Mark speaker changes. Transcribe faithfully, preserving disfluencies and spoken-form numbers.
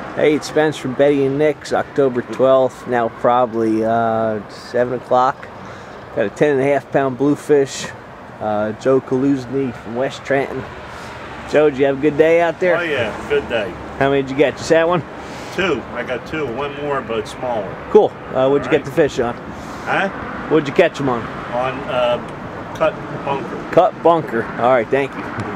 Speaker 1: Hey, it's Spence from Betty and Nick's, October twelfth, now probably uh, seven o'clock. Got a ten and a half pound bluefish, uh, Joe Kaluzny from West Trenton. Joe, did you have a good day out there?
Speaker 2: Oh yeah, good day.
Speaker 1: How many did you get? Just that one?
Speaker 2: Two. I got two. One more, but smaller.
Speaker 1: Cool. Uh, what'd you
Speaker 2: right.
Speaker 1: get the fish on?
Speaker 2: Huh?
Speaker 1: What'd you catch them on?
Speaker 2: On uh, cut bunker.
Speaker 1: Cut bunker. All right, thank you.